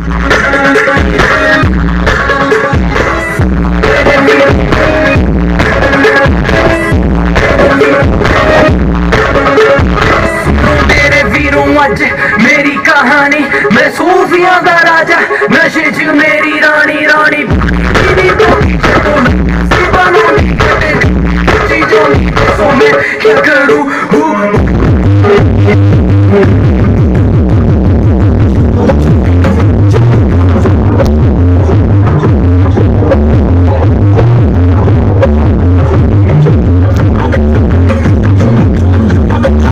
अज मेरी कहानी, मैं सूफियां दा राजा, नशे च मेरी रानी रानी क्या करूं